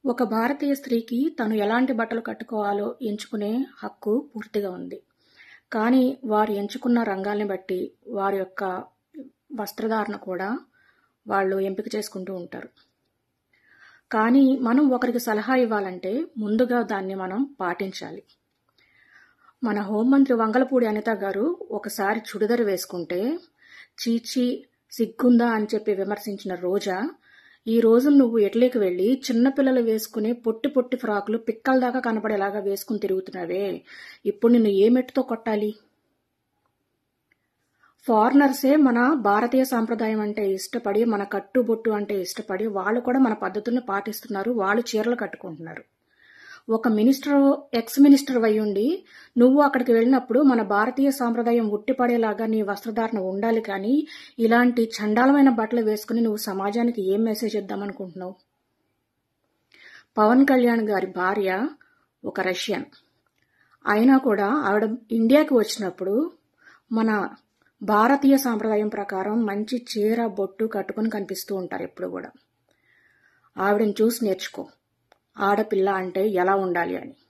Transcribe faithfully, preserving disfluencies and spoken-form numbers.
ఒక భారతీయ స్త్రీకి తను ఎలాంటి బట్టలు కట్టుకోవాలో ఎంచుకునే హక్కు పూర్తిగా ఉంది. కానీ వారు ఎంచుకున్న రంగాల్ని బట్టి వారి యొక్క వస్త్రధారణ కూడా వాళ్ళు ఎంపిక చేసుకుంటూ ఉంటారు. కానీ మనం ఒకరికి సలహా ఇవ్వాలంటే ముందుగా దాన్ని మనం పాటించాలి. మన హోంమంత్రి వంగలపూడి అనిత గారు ఒకసారి చుడిదార్ వేసుకుంటే చీచీ సిగ్గుందా అని చెప్పి విమర్శించిన రోజా ఈ రోజు నువ్వు ఇటలీకి వెళ్లి చిన్నపిల్లలు వేసుకునే పొట్టి పొట్టి ఫ్రాకులు పిక్కల దాకా కనపడేలాగా వేసుకుని తిరుగుతున్నావే, ఇప్పుడు నిన్ను ఏ మెట్టుతో కొట్టాలి? ఫారినర్సే మన భారతీయ సాంప్రదాయం అంటే ఇష్టపడి, మన కట్టుబొట్టు అంటే ఇష్టపడి వాళ్ళు కూడా మన పద్ధతుల్ని పాటిస్తున్నారు. వాళ్ళు చీరలు కట్టుకుంటున్నారు. ఒక మినిస్టర్ ఎక్స్ మినిస్టర్ అయ్యుండి నువ్వు అక్కడికి వెళ్ళినప్పుడు మన భారతీయ సాంప్రదాయం ఉట్టిపడేలాగా నీ వస్త్రధారణ ఉండాలి. కానీ ఇలాంటి చండాలమైన బట్టలు వేసుకుని నువ్వు సమాజానికి ఏం మెసేజ్ ఇద్దామనుకుంటున్నావు? పవన్ కళ్యాణ్ గారి భార్య ఒక రష్యన్ అయినా కూడా ఆవిడ ఇండియాకి వచ్చినప్పుడు మన భారతీయ సాంప్రదాయం ప్రకారం మంచి చీర బొట్టు కట్టుకుని కనిపిస్తూ ఉంటారు ఎప్పుడు కూడా. ఆవిడని చూసి నేర్చుకో ఆడపిల్ల అంటే ఎలా ఉండాలి అని.